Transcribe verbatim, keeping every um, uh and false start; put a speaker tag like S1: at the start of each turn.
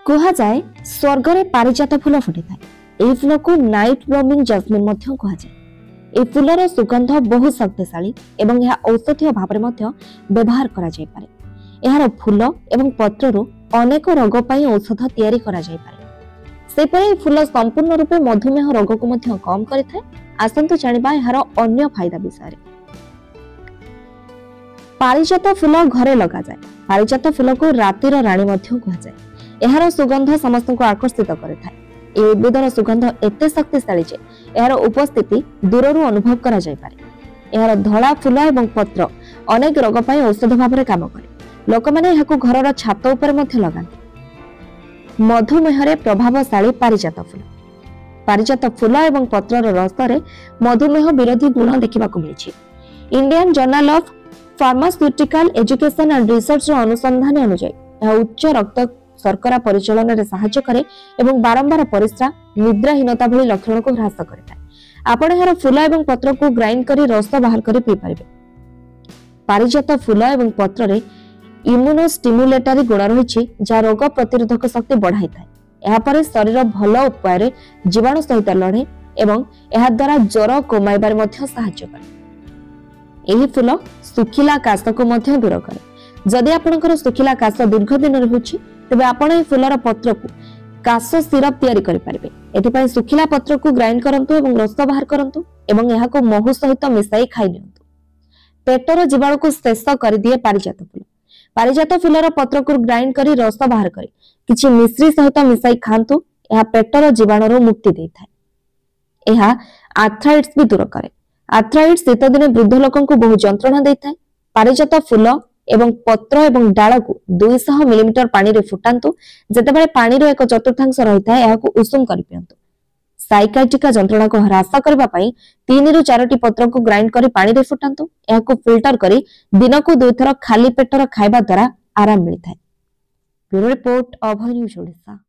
S1: कहा जाए स्वर्ग में पारिजात फूल फुटी था। यह फूल को नाइट ब्लूमिंग जैस्मिन कहा जाए। ए फूलर सुगंध बहुत शक्तिशाली एवं यह औषधीय भाव में व्यवहार करा जाय पारे। यार फूल एवं पत्रु अनेक रोग पर औषध तैयारी करा जाय पारे। सेपरि फूल संपूर्ण रूपे मधुमेह रोग को मध्य कम करिଥାଏ। आसंतु जानिबा यार अन्य फायदा विषय। पारिजात फूल घरे लगा जाए। पारिजात फूल को रातिर राणी मध्य कहा जाए। यार सुगंध समस्त को आकर्षित करिଥାଏ। ए उद्भिदर सुगंध एते शक्तिशाली जे यार उपस्थिति दूररू अनुभव करा जाय पारे। यार धला फूल एवं पत्र अनेक रोग पर औषध भाव में काम करे। लोक माने यहाको घरर छात ऊपर मध्य लगाते। मधुमेह रे प्रभावशाली पारिजात फूल। पारिजात फूल एवं पत्रर रस रे मधुमेह विरोधी गुण देखिबाकू मिलिछि। Indian journal of pharmaceutical education and research रो अनुसंधान अनुसार यह उच्च रक्त शर्करा परिचालन रे सहायता करे एवं बारंबार परिस्रा निद्राहीनता भली लक्षण को ह्रास करता है। आपण यार फूल एवं पत्र को ग्राइंड करी रस बाहर करी पी परिबे। पारिजात फूल एवं पत्र रे इम्यूनोस्टिमुलेटरी गुण रहिछि जा रोग प्रतिरोधक शक्ति बढ़ाई थाए। एहा परे शरीर भल उपाय रे जीवाणु सहित लड़े एवं एहा द्वारा ज्वर कमाइबार मध्य सहायता करे। एही फूल सुखिला काश को मध्य दूर करे। जदि आपनकर सुखिला काश दीर्घ दिन रहुछि तेबे आपण ए फूलर पत्र को काश सिरप तैयारी करि परिबे। एथिपय सुखिला पत्र को ग्राइंड करंतु एवं रस बाहर करंतु एवं एहा को महू सहित मिसाई खाइ नियंतु। पेटर जीवाणु को शेष कर दिए पारिजात फूल। पारिजात फूलर पत्र को ग्राइंड करी रस बाहर करी किछि मिश्री सहित मिसाई खांतु। एहा पेटर जीवाणु मुक्ति देइथाय। एहा आर्थराइटिस भी दूर करे। आर्थराइटिस शीत दिन वृद्ध लोकन को बहुत जंत्रणा देइथाय। पारिजात फूल एवं पत्र एवं डाल को दो सौ मिलीमीटर पानी रे फुटांतु। जेतेबेले पानी रो एक चतुर्थांश रहिता है याको उषुम करि पियंतु। साइकाइटिका जंत्रणा को ह्रास करबा पई तीन रु चार टी पत्र को ग्राइंड करी पानी रे फुटांतु। याको फिल्टर करी दिन को दुई थर खाली पेटर खाइबा द्वारा आराम मिलिथाय। Bureau report Abhay news Odisha.